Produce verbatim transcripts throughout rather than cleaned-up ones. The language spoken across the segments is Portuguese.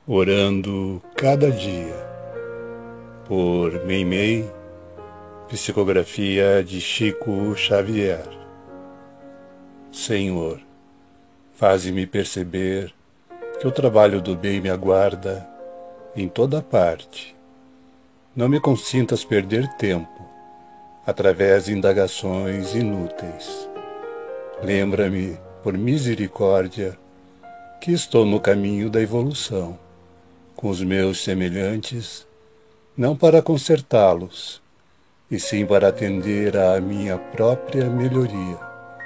Orando cada dia, por Meimei, psicografia de Chico Xavier. Senhor, faze-me perceber que o trabalho do bem me aguarda em toda parte. Não me consintas perder tempo através de indagações inúteis. Lembra-me, por misericórdia, que estou no caminho da evolução, com os meus semelhantes, não para consertá-los, e sim para atender à minha própria melhoria.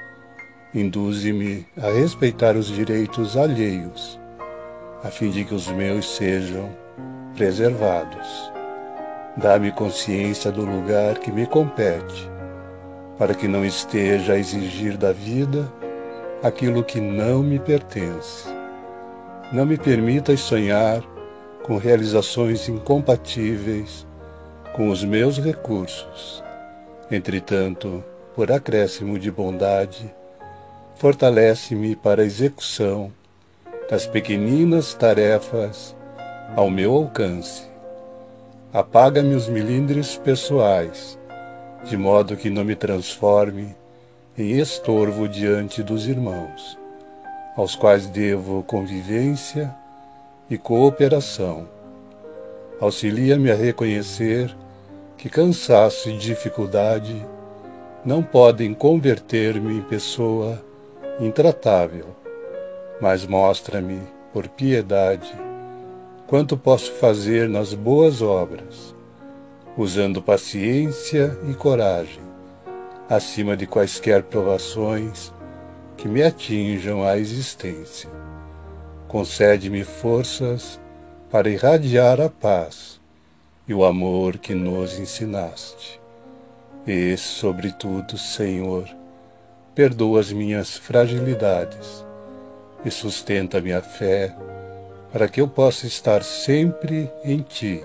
Induze-me a respeitar os direitos alheios, a fim de que os meus sejam preservados. Dá-me consciência do lugar que me compete, para que não esteja a exigir da vida aquilo que não me pertence. Não me permitas sonhar com realizações incompatíveis com os meus recursos. Entretanto, por acréscimo de bondade, fortalece-me para a execução das pequeninas tarefas ao meu alcance. Apaga-me os melindres pessoais, de modo que não me transforme em estorvo diante dos irmãos, aos quais devo convivência e cooperação. Auxilia-me a reconhecer que cansaço e dificuldade não podem converter-me em pessoa intratável, mas mostra-me, por piedade, quanto posso fazer nas boas obras, usando paciência e coragem, acima de quaisquer provações que me atinjam a existência. Concede-me forças para irradiar a paz e o amor que nos ensinaste. E, sobretudo, Senhor, perdoa as minhas fragilidades e sustenta minha fé para que eu possa estar sempre em Ti,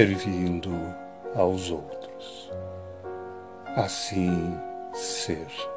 servindo aos outros. Assim seja.